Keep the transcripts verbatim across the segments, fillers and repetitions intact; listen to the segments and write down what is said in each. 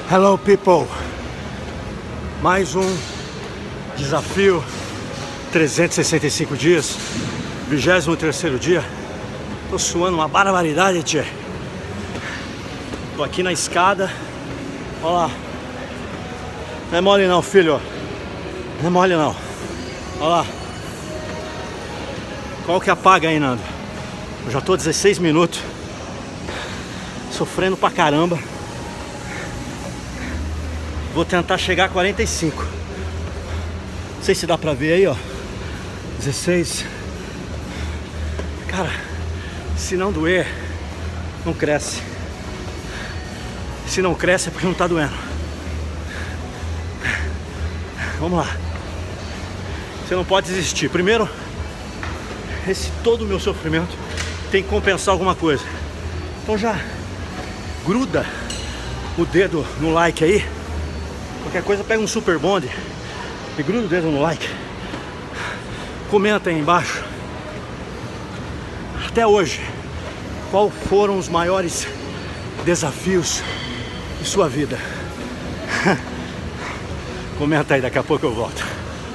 Hello people, mais um desafio, trezentos e sessenta e cinco dias, vigésimo terceiro dia. Tô suando uma barbaridade, tchê. Tô aqui na escada, olha lá. Não é mole não, filho, não é mole não. Olha lá. Qual que apaga aí, Nando? Eu já tô dezesseis minutos sofrendo pra caramba. Vou tentar chegar a quarenta e cinco. Não sei se dá pra ver aí, ó. dezesseis. Cara, se não doer, não cresce. Se não cresce é porque não tá doendo. Vamos lá. Você não pode desistir. Primeiro, esse todo o meu sofrimento tem que compensar alguma coisa. Então já gruda o dedo no like aí. Qualquer coisa, pega um super bonde e gruda o dedo no like. Comenta aí embaixo. Até hoje, qual foram os maiores desafios de sua vida? Comenta aí, daqui a pouco eu volto.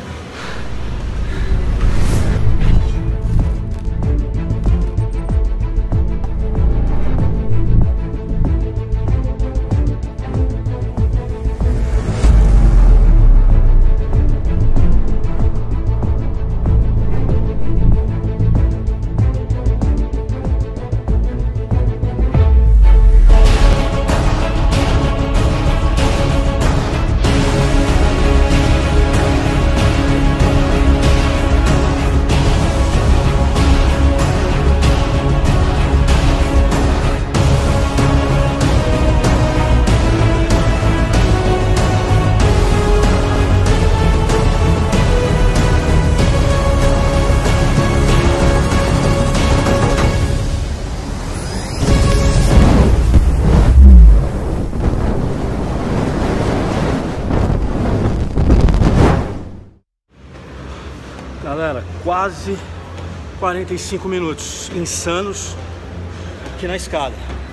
Galera, quase quarenta e cinco minutos insanos aqui na escada.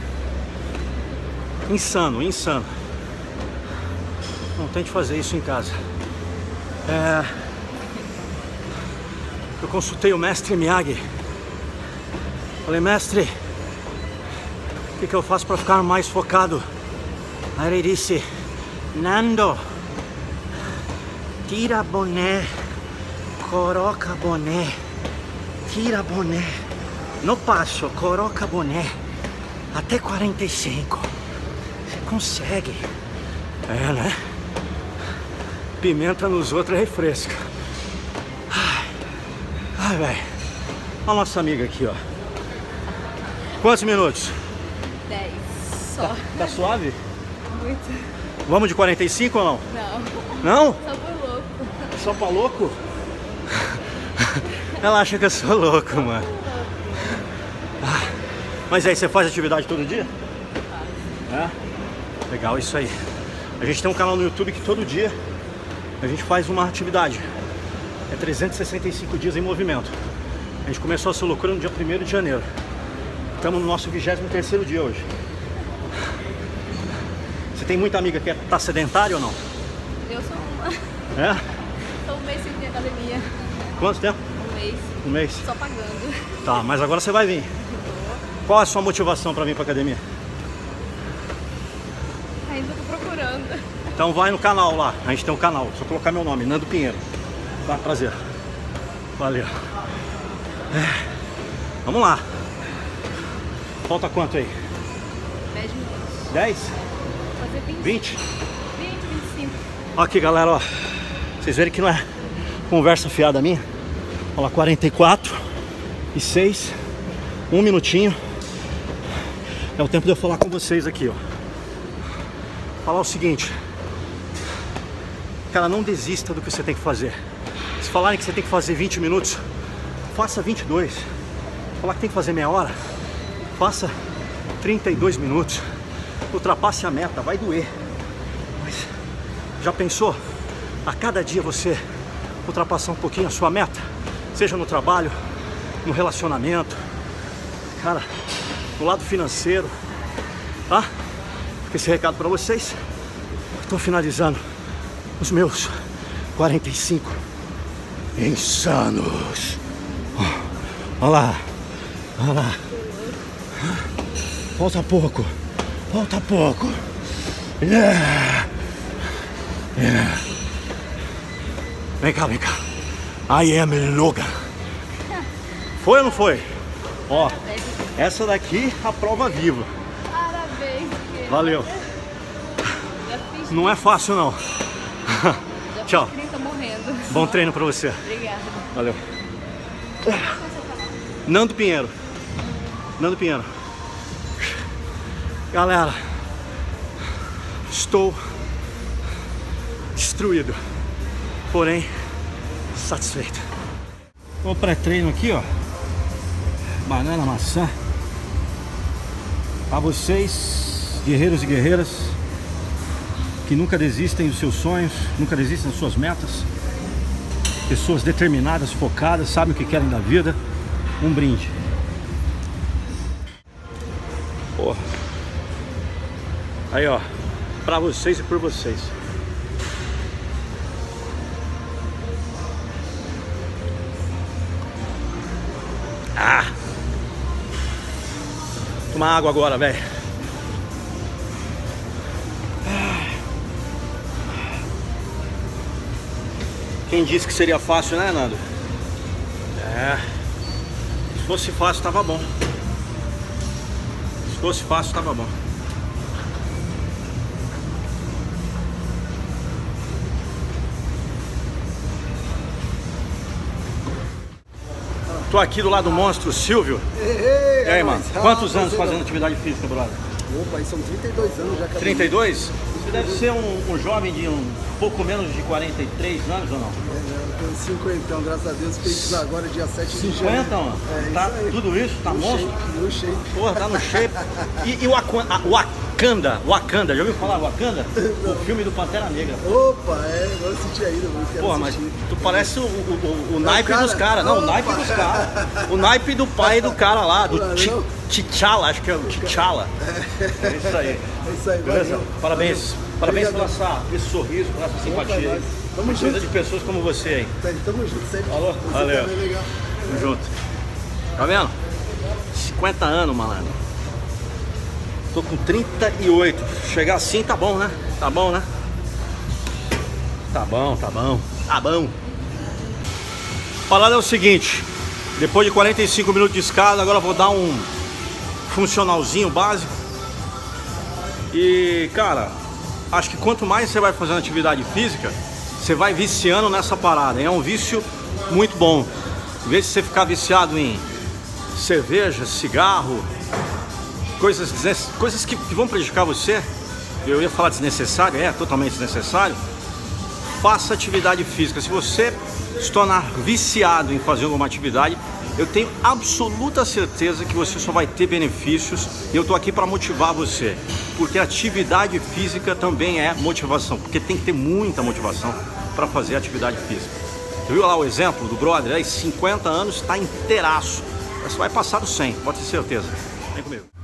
Insano, insano. Não tente fazer isso em casa. É... Eu consultei o mestre Miyagi. Falei, mestre, o que, que eu faço para ficar mais focado? Aí ele disse, Nando, tira boné. Coloca boné, tira boné, no passo, coloca boné, até quarenta e cinco, você consegue, é né? Pimenta nos outros refresca. Ai, ai velho, olha a nossa amiga aqui, ó. Quantos minutos? dez, só. Tá, tá suave? Muito. Vamos de quarenta e cinco ou não? Não. Não? Só por louco. Só pra louco? Ela acha que eu sou louco, mano. Ah, mas aí, você faz atividade todo dia? É? Legal, isso aí. A gente tem um canal no YouTube que todo dia a gente faz uma atividade. É trezentos e sessenta e cinco dias em movimento. A gente começou essa loucura no dia primeiro de janeiro. Estamos no nosso vigésimo terceiro dia hoje. Você tem muita amiga que tá sedentária ou não? Eu sou uma. É? Tô um mês sem ir na academia. Quanto tempo? Um mês. Um mês? Só pagando. Tá, mas agora você vai vir. Qual é a sua motivação pra vir pra academia? Ainda tô procurando. Então vai no canal lá, a gente tem um canal, só colocar meu nome, Nando Pinheiro. Tá, prazer. Valeu. É. Vamos lá. Falta quanto aí? dez minutos. dez? Vou fazer vinte. vinte? vinte, vinte e cinco. Ó aqui, galera, ó. Vocês verem que não é conversa fiada minha. Olha lá, quarenta e quatro e seis. Um minutinho. É o tempo de eu falar com vocês aqui, ó. Falar o seguinte. Cara, não desista do que você tem que fazer. Se falarem que você tem que fazer vinte minutos, faça vinte e dois. Falar que tem que fazer meia hora, faça trinta e dois minutos. Ultrapasse a meta, vai doer. Mas já pensou? A cada dia você ultrapassar um pouquinho a sua meta, seja no trabalho, no relacionamento, cara, no lado financeiro, tá? Fica esse recado pra vocês. tô finalizando os meus quarenta e cinco insanos. Olha lá, olha lá. Falta pouco, falta pouco. Yeah. Yeah. Vem cá, vem cá. I am Logan. Foi ou não foi? Ó, essa daqui é a prova viva. Parabéns, querido. Valeu. Já fiz. Não é fácil não. Já Tchau. fiz trinta morrendo. Bom treino pra você. Obrigada. Valeu. Nando Pinheiro. Nando Pinheiro. Galera, estou destruído, porém satisfeito. O pré-treino aqui, ó. Banana, maçã. Para vocês, guerreiros e guerreiras, que nunca desistem dos seus sonhos, nunca desistem das suas metas. Pessoas determinadas, focadas, sabem o que querem da vida. Um brinde. Porra. Aí, ó, pra vocês e por vocês. Ah! Tomar água agora, velho. Quem disse que seria fácil, né, Nando? É. Se fosse fácil, tava bom. Se fosse fácil, tava bom. Tô aqui do lado do monstro Silvio. Ei, ei, E aí, é mano? nóis. Quantos Ah, anos prazer, fazendo mano. atividade física, brother? Opa, aí são trinta e dois anos já. trinta e dois? Você deve ser um, um jovem de um pouco menos de quarenta e três anos ou não? É, eu tenho cinquenta, graças a Deus, feitos agora, dia sete de janeiro. cinquenta, mano? É, Tá isso aí. tudo isso? Tá No monstro? shape, no shape. Porra, tá no shape. E, e o Wakanda, a- Wakanda, Wakanda, já ouviu falar Wakanda? O filme do Pantera Negra. Opa, é, eu assisti ainda, mano. quero Porra, mas assistir. tu parece o, o, o- o Não, naipe cara. dos caras. Não, o naipe Opa. dos caras. O naipe do pai do cara lá, do Não, Ti- não. T'Challa, acho que é o T'Challa. É isso aí. É isso aí, Beleza? valeu. Parabéns. Valeu. Parabéns por Obrigadão. essa, esse sorriso, por essa simpatia. nós. Tamo Precisa junto. de pessoas como você aí. Tá, tamo junto sempre. Falou? Você Valeu. também é legal. Tamo junto. Tá vendo? cinquenta anos, malandro. Tô com trinta e oito. Chegar assim tá bom, né? Tá bom, né? Tá bom, tá bom. Tá bom. A parada é o seguinte. Depois de quarenta e cinco minutos de escada, agora eu vou dar um funcionalzinho básico. E, cara, acho que quanto mais você vai fazendo atividade física, você vai viciando nessa parada. É um vício muito bom. Em vez de você ficar viciado em cerveja, cigarro, coisas, desnec- coisas que, que vão prejudicar você, eu ia falar desnecessário, é totalmente desnecessário. Faça atividade física. Se você se tornar viciado em fazer alguma atividade, eu tenho absoluta certeza que você só vai ter benefícios. E eu tô aqui para motivar você, porque atividade física também é motivação, porque tem que ter muita motivação para fazer atividade física. Você viu lá o exemplo do brother aí, cinquenta anos, está inteiraço. Você vai passar dos cem, pode ter certeza. Vem comigo.